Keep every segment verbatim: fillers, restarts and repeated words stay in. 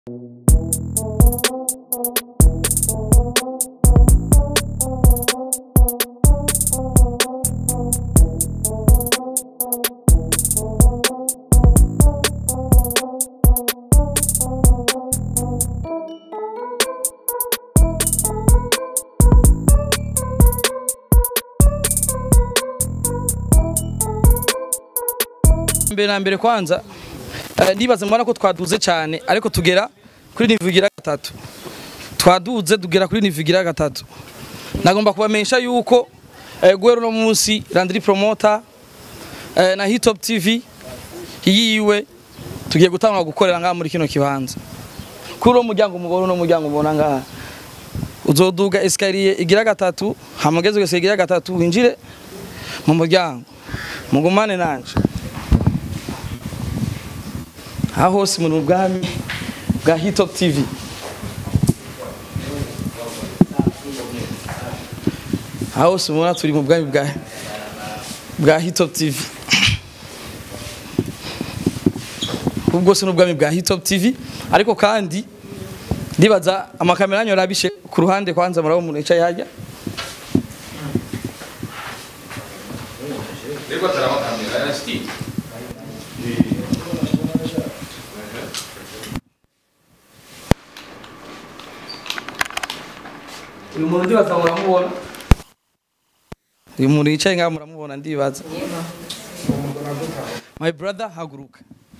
Mbere na mbere kwanza ndibaza mbona ko twaduze cyane ariko tugera kuri nivugira gatatu twaduze tugera kuri nivugira gatatu nagomba kubamenyesha yuko gwero no munsi LANDRY Promote na Hitop T V yiwe tugiye gutangwa gukorera ngaha muri kino kibanza kuri uwo muryango umugoro no muryango mbona ngaha uzoduga escalier igira gatatu hamugeze gese igira gatatu winjire mu muryango mugumane nanje aho si mu bwami bwa Hitop T V aho si muna turi mu bwami bwa bwa Hitop T V ubwo se n'ubwami bwa Hitop T V ariko kandi ndibaza amakamera yanyu arabishe ku ruhande kwanza murabo umuntu yicaye hajya Rego tarama kamera ya Steve uyu muntu ndibaza muramubona uyu muntu yicaye ngaha muramubona ndibaza my brother haguruka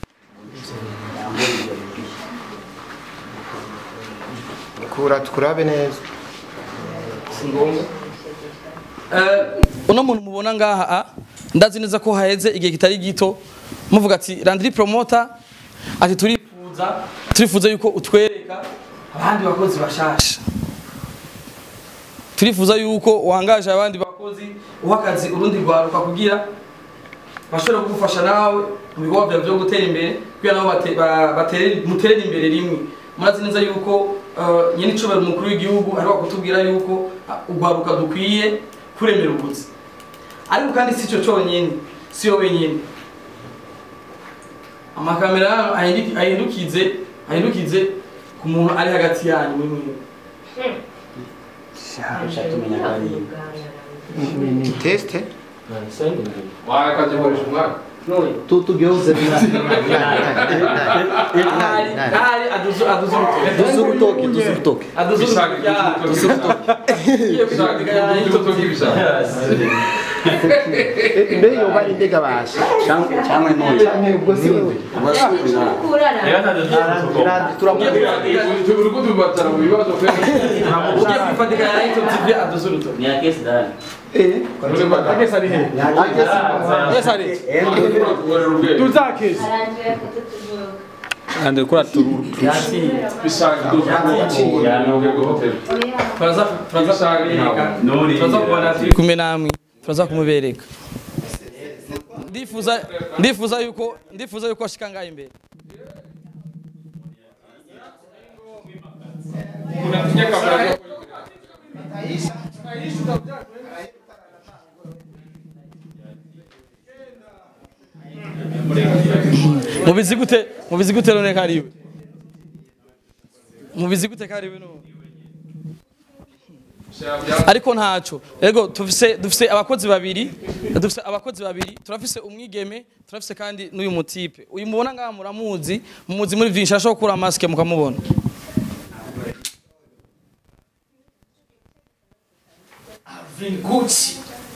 kura tukurabe neza singomba eh uno muntu mubona ngaha ndazi neza ko haheze igihe kitari gito muvuga ati LANDRY Promote ati turifuza turifuza yuko utwereka abandi bakozi bashasha turifuza yuko wangaje abandi bakozi uhakazi urundi rwaruka kugira bashobora kugufasha nawe mu bigo bya byo gutera imbere kugira nabo batere mutere imbere rimwe murazi neza yuko nyine icobera umukuru w'igihugu ariko kutubwira yuko ugwaruka dukwiye kuremera ubuzi ariko kandi si cyo cyonyine si yo wenyine amakamera ahindukize ahindukize ku muntu ari hagati yanyu mwe mwe teste wakaje koresha umwaka tu tu geuze ari ari aduzu aduzu duzu rutoki duzu rutoki aduzu ya duzu rutoki iyo bisanga ya Tutoki bisha mbe yo bari ndega basha cyangwa cyangwa no ubwo si kurana turamubwira turuko tubatara mu bibazo pe ugiye kwifatika ya Hitop T V aduzu rutoki ni akesi dani eh agesa ari he agesa ari tuzakesi ande kura turu bisanga tuzo ya no go hotel turaza turaza turaza kubona turi kumwe namwe turaza kumubereka ndifuza ndifuza yuko ndifuza yuko ashika ngaye imbere unatinya kamera mubizi gute mubizi gute none kariwe mubizi gute kariwe no ariko ntaco ego tufise dufise abakozi babiri dufise abakozi babiri turafise umwigeme turafise kandi n'uyu mutipe uyu mubona ngaha muramuzi mumuzi muri vyinshi ashobora kura maske mukamubona Avin Gucci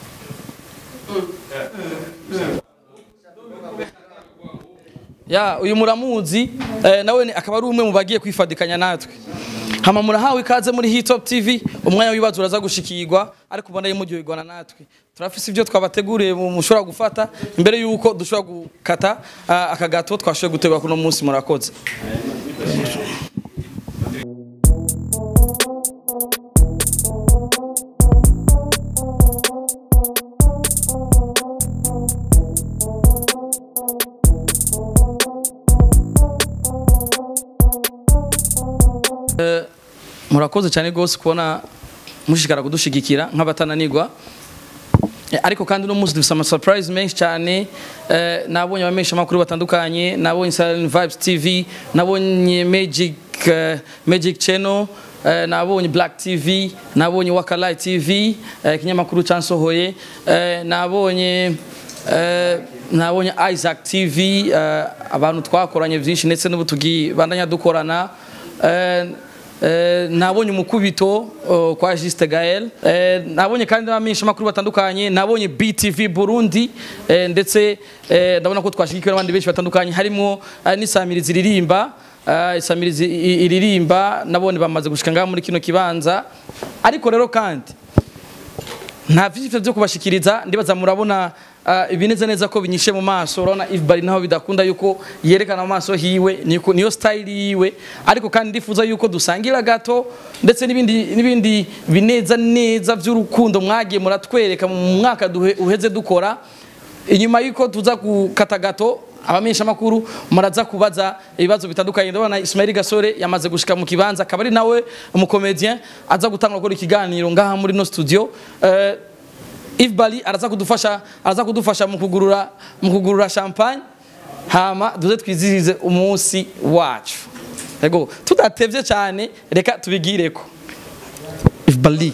ya uyu muramuzi nawe akaba ari umwe mu bagiye kwifadikanya natwe hama murahawe ikaze muri Hitop T V umwanya w'ibazo uraza gushikirwa ariko ubona yimujyoyigwana natwe turafise ibyo twabateguriye mushobora gufata imbere yuko dushobora gukata akagato twashoye gutegura kuno munsi murakoze murakoze cyane gose kubona mushikara kudushigikira nk'abatananirwa ariko kandi no munsi dufite ama surprise menshi cyane nabonye abamesha amakuru batandukanye nabonye Silent Vibes T V nabonye Magic uh, Magic Channel, uh, nabonye Black T V, nabonye Wakalai T V, uh, kinyamakuru cansohoye, uh, nabonye uh, nabonye Isaac T V, uh, abantu twakoranye byinshi ndetse n'ubu tugibandanya dukorana. uh, Uh, nabonye umukubito uh, kwa Juste Gael, uh, nabonye kandi n'abamenyesha makuru batandukanye, nabonye B T V Burundi, uh, ndetse uh, ndabona ko twashigikiwe n'abandi benshi batandukanye, harimo uh, n'isamirizi iririmba, uh, isamirizi iririmba nabone bamaze gushika ngaha muri kino kibanza. Ariko rero kandi nta vyifite byo kubashikiriza, ndibaza murabona Uh, ibineze neza ko binyishe mu maso. Urabona if bari naho bidakunda yuko yerekana mu maso hiwe, niko niyo style yiwe, ariko kandi ndifuza yuko dusangira gato ndetse nibindi nibindi bineza neza by'urukundo mwagiye muratwereka mu mwaka uheze dukora. Inyuma yuko tuza gukata gato, abamenyesha makuru muraza kubaza ibibazo bitandukanye. Ndabona Ismail Gasore yamaze gushika mu kibanza, akaba ari nawe umukomedien aza gutanga gukora ikiganiro ngaha muri no studio. uh, If Bali araza kudufasha araza kudufasha mu kugurura mu kugurura champagne, hama duze twizihize umunsi wacu. Ego tudatevye cyane, reka tubigireko. If Bali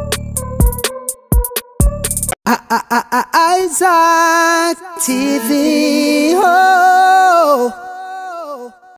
Isaac T V.